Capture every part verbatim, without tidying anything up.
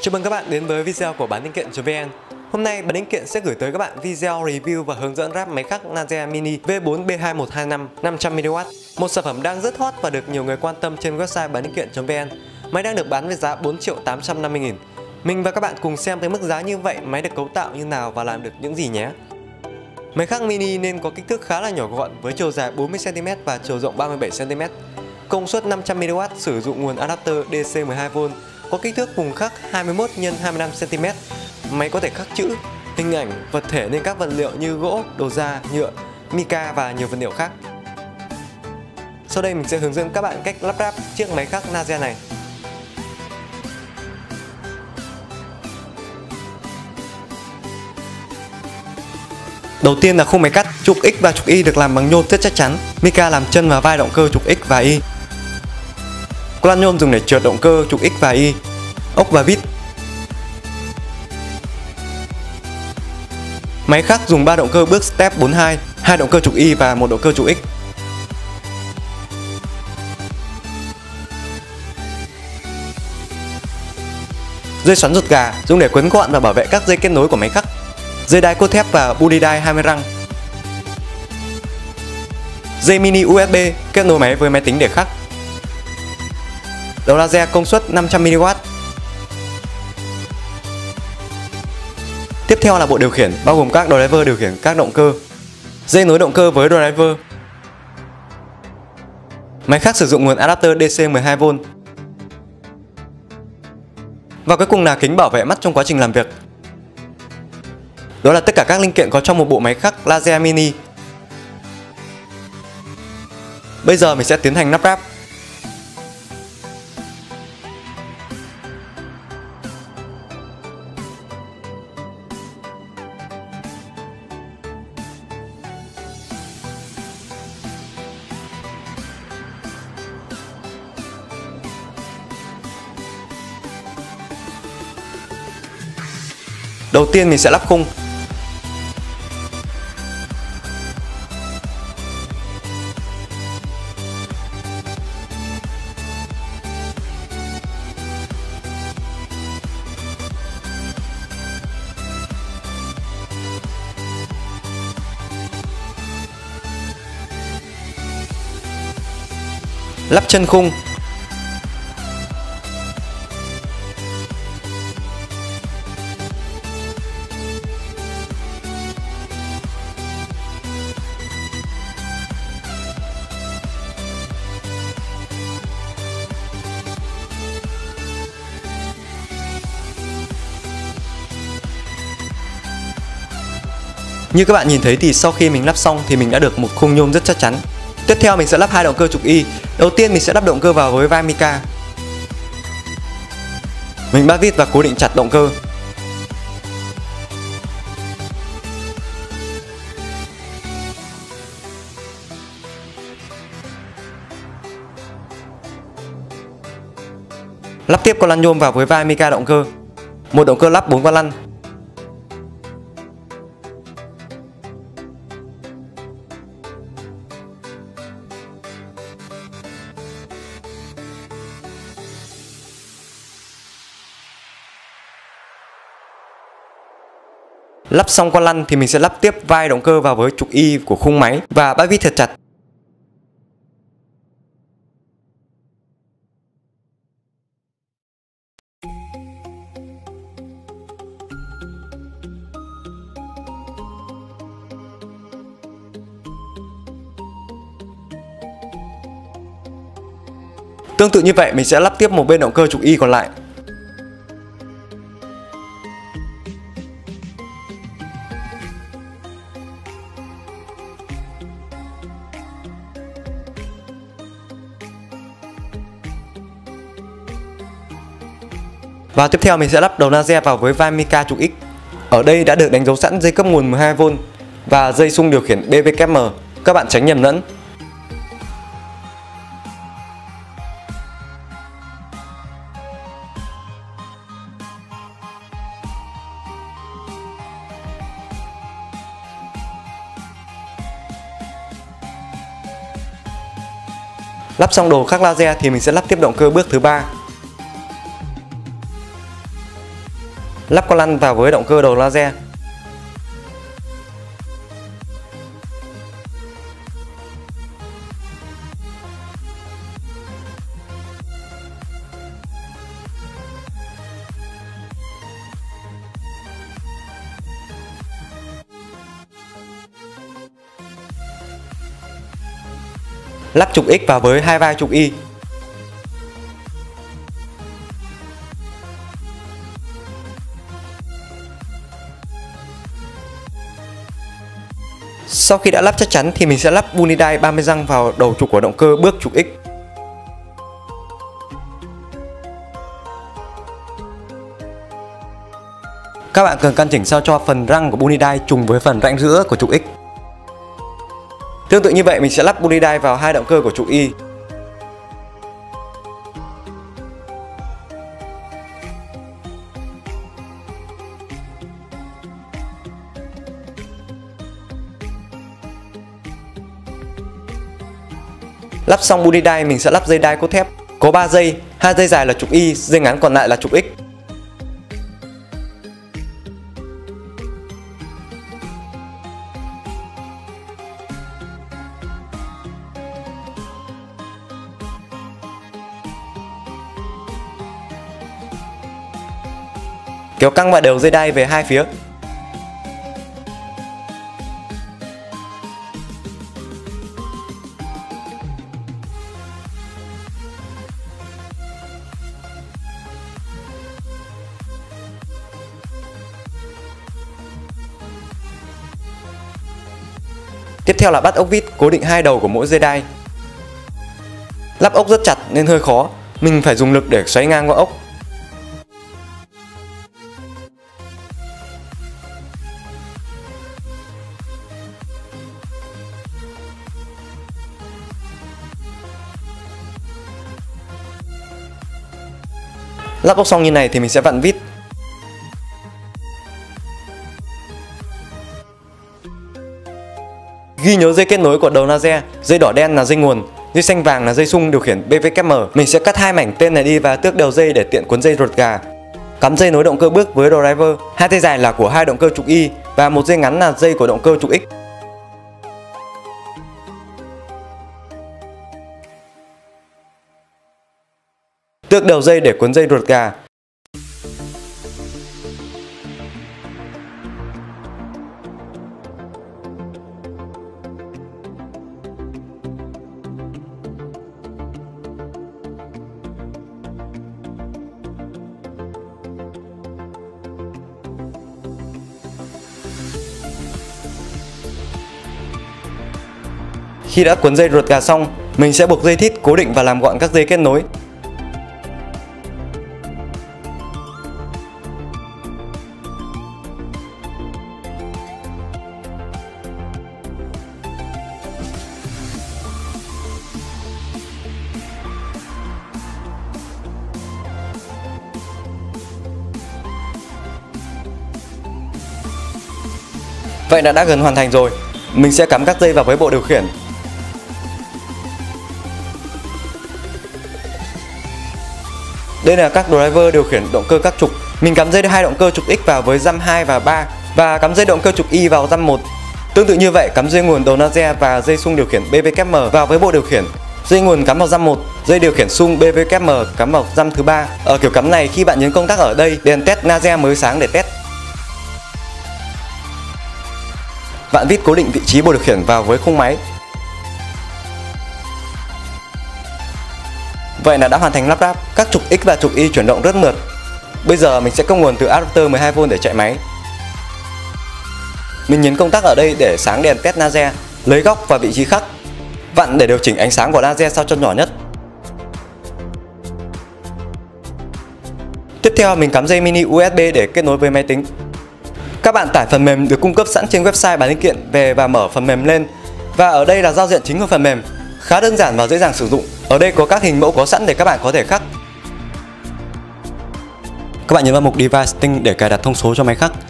Chào mừng các bạn đến với video của bán linh kiện.vn. Hôm nay bán linh kiện sẽ gửi tới các bạn video review và hướng dẫn lắp máy khắc Nazia Mini V bốn B hai một hai năm năm trăm mi-li-oát. Một sản phẩm đang rất hot và được nhiều người quan tâm trên website bán linh kiện.vn. Máy đang được bán với giá bốn triệu tám trăm năm mươi nghìn. Mình và các bạn cùng xem tới mức giá như vậy máy được cấu tạo như nào và làm được những gì nhé. Máy khắc mini nên có kích thước khá là nhỏ gọn với chiều dài bốn mươi xăng ti mét và chiều rộng ba mươi bảy xăng ti mét. Công suất năm trăm mi-li-oát, sử dụng nguồn adapter đê xê mười hai vôn, có kích thước vùng khắc hai mươi mốt nhân hai mươi lăm xăng ti mét. Máy có thể khắc chữ, hình ảnh, vật thể lên các vật liệu như gỗ, đồ da, nhựa, mica và nhiều vật liệu khác. Sau đây mình sẽ hướng dẫn các bạn cách lắp ráp chiếc máy khắc Nazia này. Đầu tiên là khung máy cắt, trục X và trục Y được làm bằng nhôm rất chắc chắn, mica làm chân và vai động cơ trục X và Y. Colan nhôm dùng để trượt động cơ trục X và Y, ốc và vít. Máy khắc dùng ba động cơ bước step bốn hai, hai động cơ trục Y và một động cơ trục X. Dây xoắn ruột gà dùng để quấn gọn và bảo vệ các dây kết nối của máy khắc. Dây đai cốt thép và body đai hai mươi răng. Dây mini u ét bê kết nối máy với máy tính để khắc. Đầu laser công suất năm trăm mi-li-oát. Tiếp theo là bộ điều khiển bao gồm các driver điều khiển các động cơ. Dây nối động cơ với driver. Máy khắc sử dụng nguồn adapter đê xê mười hai vôn. Và cuối cùng là kính bảo vệ mắt trong quá trình làm việc. Đó là tất cả các linh kiện có trong một bộ máy khắc Nazia Mini. Bây giờ mình sẽ tiến hành lắp ráp. Đầu tiên mình sẽ lắp khung. Lắp chân khung. Như các bạn nhìn thấy thì sau khi mình lắp xong thì mình đã được một khung nhôm rất chắc chắn. Tiếp theo mình sẽ lắp hai động cơ trục Y. Đầu tiên mình sẽ lắp động cơ vào với vai mica. Mình bắt vít và cố định chặt động cơ. Lắp tiếp con lăn nhôm vào với vai mica động cơ. Một động cơ lắp bốn con lăn. Lắp xong con lăn thì mình sẽ lắp tiếp vai động cơ vào với trục Y của khung máy và bắt vít thật chặt. Tương tự như vậy mình sẽ lắp tiếp một bên động cơ trục Y còn lại. Và tiếp theo mình sẽ lắp đầu laser vào với vai mica trục X. Ở đây đã được đánh dấu sẵn dây cấp nguồn mười hai vôn và dây xung điều khiển đê vê kép em, các bạn tránh nhầm lẫn. Lắp xong đồ khắc laser thì mình sẽ lắp tiếp động cơ bước thứ ba. Lắp con lăn vào với động cơ đầu laser. Lắp trục X vào với hai vai trục Y. Sau khi đã lắp chắc chắn thì mình sẽ lắp Unidye ba mươi răng vào đầu trục của động cơ bước trục X. Các bạn cần căn chỉnh sao cho phần răng của Unidye trùng với phần rãnh giữa của trục X. Tương tự như vậy, mình sẽ lắp Unidye vào hai động cơ của trục Y. Lắp xong Unidye, mình sẽ lắp dây đai cốt thép. Có ba dây, hai dây dài là trục Y, dây ngắn còn lại là trục X. Kéo căng và đều dây đai về hai phía. Tiếp theo là bắt ốc vít cố định hai đầu của mỗi dây đai. Lắp ốc rất chặt nên hơi khó, mình phải dùng lực để xoáy ngang qua ốc. Lắp ốc xong như này thì mình sẽ vặn vít. Ghi nhớ dây kết nối của đầu laser, dây đỏ đen là dây nguồn, dây xanh vàng là dây xung điều khiển bê vê kép em. Mình sẽ cắt hai mảnh tên này đi và tước đầu dây để tiện cuốn dây ruột gà. Cắm dây nối động cơ bước với driver, hai dây dài là của hai động cơ trục Y và một dây ngắn là dây của động cơ trục X. Tước đầu dây để cuốn dây ruột gà. Khi đã cuốn dây ruột gà xong, mình sẽ buộc dây thít cố định và làm gọn các dây kết nối. Vậy là đã gần hoàn thành rồi. Mình sẽ cắm các dây vào với bộ điều khiển. Đây là các driver điều khiển động cơ các trục. Mình cắm dây hai động cơ trục X vào với dăm hai và ba và cắm dây động cơ trục Y vào dăm một. Tương tự như vậy, cắm dây nguồn đầu laser và dây xung điều khiển bê vê kép em vào với bộ điều khiển. Dây nguồn cắm vào dăm một, dây điều khiển xung bê vê kép em cắm vào dăm thứ ba. Ở kiểu cắm này, khi bạn nhấn công tắc ở đây, đèn test laser mới sáng để test. Vặn vít cố định vị trí bộ điều khiển vào với khung máy. Vậy là đã hoàn thành lắp ráp. Các trục X và trục Y chuyển động rất mượt. Bây giờ mình sẽ cấp nguồn từ adapter mười hai vôn để chạy máy. Mình nhấn công tắc ở đây để sáng đèn test laser, lấy góc và vị trí khác. Vặn để điều chỉnh ánh sáng của laser sao cho nhỏ nhất. Tiếp theo mình cắm dây mini u ét bê để kết nối với máy tính. Các bạn tải phần mềm được cung cấp sẵn trên website bán linh kiện về và mở phần mềm lên. Và ở đây là giao diện chính của phần mềm, khá đơn giản và dễ dàng sử dụng. Ở đây có các hình mẫu có sẵn để các bạn có thể khắc. Các bạn nhấn vào mục Device Settings để cài đặt thông số cho máy khắc.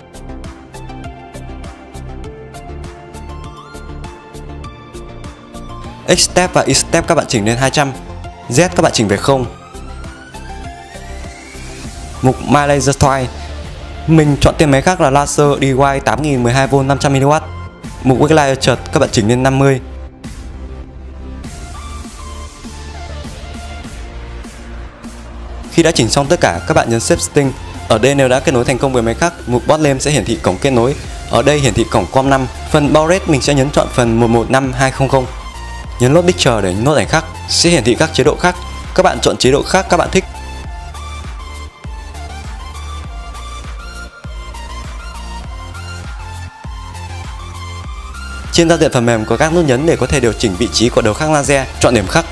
X-Step và Y-Step các bạn chỉnh lên hai trăm, Z các bạn chỉnh về không. Mục My Laser Toy, Mình chọn tên máy khác là Laser D Y tám nghìn mười hai vôn năm trăm mi li oát. Mục backlight chợt các bạn chỉnh lên năm mươi. Khi đã chỉnh xong tất cả, các bạn nhấn Save Setting. Ở đây nếu đã kết nối thành công với máy khác, mục Boot Name sẽ hiển thị cổng kết nối. Ở đây hiển thị cổng com năm. Phần Baud Rate mình sẽ nhấn chọn phần một một năm hai không không. Nhấn Load Picture để nốt ảnh khác, sẽ hiển thị các chế độ khác. Các bạn chọn chế độ khác các bạn thích. Trên giao diện phần mềm có các nút nhấn để có thể điều chỉnh vị trí của đầu khắc laser, chọn điểm khắc.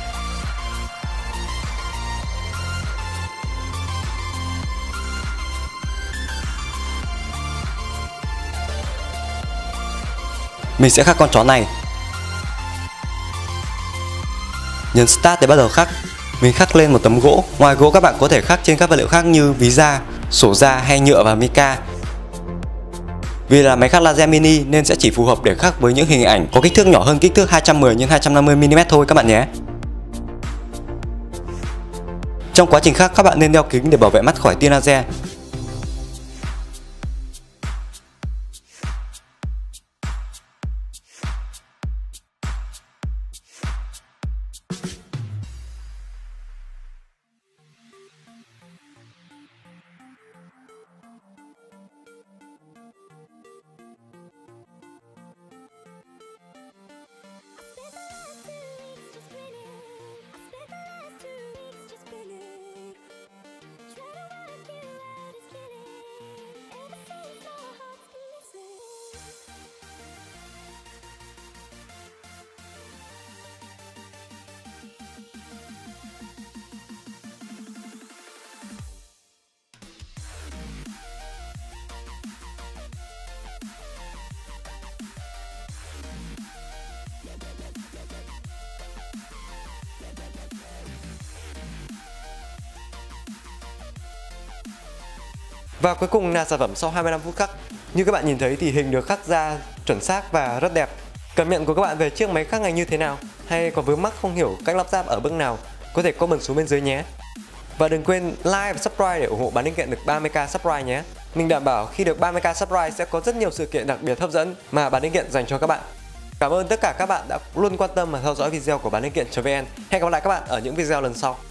Mình sẽ khắc con chó này. Nhấn Start để bắt đầu khắc. Mình khắc lên một tấm gỗ. Ngoài gỗ các bạn có thể khắc trên các vật liệu khác như ví da, sổ da hay nhựa và mica. Vì là máy khắc laser mini nên sẽ chỉ phù hợp để khắc với những hình ảnh có kích thước nhỏ hơn kích thước hai trăm mười nhân hai trăm năm mươi mi li mét thôi các bạn nhé. Trong quá trình khắc các bạn nên đeo kính để bảo vệ mắt khỏi tia laser. Và cuối cùng là sản phẩm sau hai mươi lăm phút khắc. Như các bạn nhìn thấy thì hình được khắc ra chuẩn xác và rất đẹp. Cảm nhận của các bạn về chiếc máy khắc này như thế nào? Hay có vướng mắc không hiểu cách lắp ráp ở bước nào? Có thể comment xuống bên dưới nhé. Và đừng quên like và subscribe để ủng hộ bán linh kiện được ba mươi k subscribe nhé. Mình đảm bảo khi được ba mươi k subscribe sẽ có rất nhiều sự kiện đặc biệt hấp dẫn mà bán linh kiện dành cho các bạn. Cảm ơn tất cả các bạn đã luôn quan tâm và theo dõi video của bán linh kiện.vn. Hẹn gặp lại các bạn ở những video lần sau.